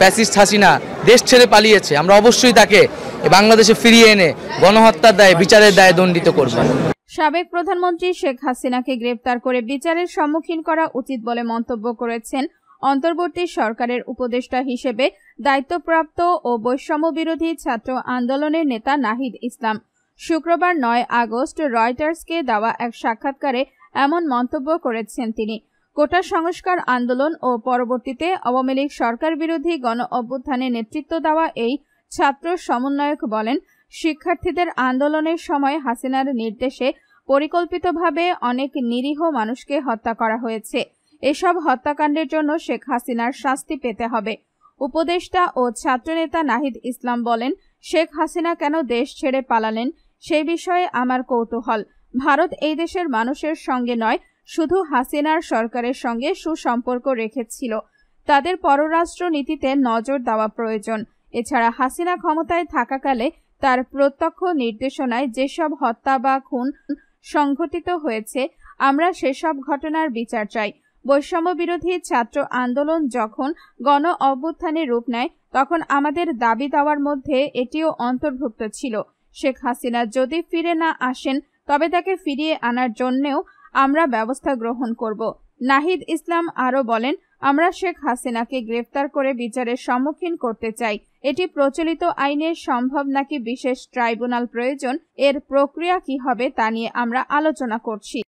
Fascist Hasina দেশ ছেড়ে পালিয়েছে, আমরা অবশ্যই তাকে বাংলাদেশে ফিরিয়ে এনে গণহত্যার দায়ে বিচারের দায়ে দণ্ডিত করব। সাবেক প্রধানমন্ত্রী শেখ হাসিনাকে গ্রেপ্তার করে বিচারের সম্মুখীন করা উচিত বলে মন্তব্য করেছেন অন্তর্বর্তী সরকারের উপদেষ্টা হিসেবে দায়িত্বপ্রাপ্ত ও বৈষম্য বিরোধী ছাত্র আন্দোলনের নেতা নাহিদ ইসলাম। শুক্রবার ৯ আগস্ট রয়টার্সকে দেওয়া এক সাক্ষাৎকারে এমন মন্তব্য করেছেন তিনি। কোটা সংস্কার আন্দোলন ও পরবর্তীতে আওয়ামী লীগ সরকার বিরোধী গণ অভ্যুত্থানে নেতৃত্ব দেওয়া এই ছাত্র সমন্বয়ক বলেন, শিক্ষার্থীদের আন্দোলনের সময় হাসিনার নির্দেশে পরিকল্পিতভাবে অনেক নিরীহ মানুষকে হত্যা করা হয়েছে। এসব হত্যাকাণ্ডের জন্য শেখ হাসিনার শাস্তি পেতে হবে। উপদেষ্টা ও ছাত্রনেতা নাহিদ ইসলাম বলেন, শেখ হাসিনা কেন দেশ ছেড়ে পালালেন সেই বিষয়ে আমার কৌতূহল। ভারত এই দেশের মানুষের সঙ্গে নয়, শুধু হাসিনার সরকারের সঙ্গে সুসম্পর্ক রেখেছিল। তাদের পররাষ্ট্র নীতিতে নজর দেওয়া প্রয়োজন। এছাড়া হাসিনা ক্ষমতায় থাকাকালে তার প্রত্যক্ষ নির্দেশনায় যেসব হত্যা বা খুন সংঘটিত হয়েছে, আমরা সেসব ঘটনার বিচার চাই। বৈষম্য বিরোধী ছাত্র আন্দোলন যখন গণ অভ্যুত্থানে রূপ নেয়, তখন আমাদের দাবি দাওয়ার মধ্যে এটিও অন্তর্ভুক্ত ছিল। শেখ হাসিনা যদি ফিরে না আসেন, তবে তাকে ফিরিয়ে আনার জন্যও আমরা ব্যবস্থা গ্রহণ করব। নাহিদ ইসলাম আরও বলেন, আমরা শেখ হাসিনাকে গ্রেফতার করে বিচারের সম্মুখীন করতে চাই। এটি প্রচলিত আইনে সম্ভব নাকি বিশেষ ট্রাইব্যুনাল প্রয়োজন, এর প্রক্রিয়া কি হবে তা নিয়ে আমরা আলোচনা করছি।